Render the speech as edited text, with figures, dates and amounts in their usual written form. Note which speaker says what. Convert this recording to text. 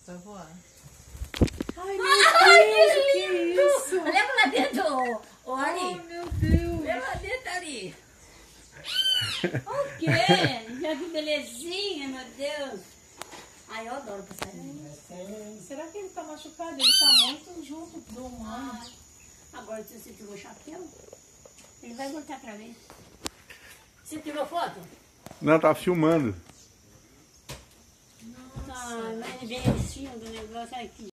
Speaker 1: Vai voar.
Speaker 2: Ai, meu Deus, que isso?
Speaker 3: Leva lá dentro, ô Ari.
Speaker 1: Oh, meu Deus.
Speaker 3: Leva lá dentro, Ari.
Speaker 2: O quê? Já que belezinha, meu Deus. Ai, eu adoro passarinho.
Speaker 1: Será que ele tá machucado? Ele tá muito junto do humano.
Speaker 2: Agora, se você tirou o chapéu, ele vai voltar pra ver. Você tirou foto?
Speaker 4: Não, tava filmando.
Speaker 2: Ah, mas ele veio em cima do negócio aqui.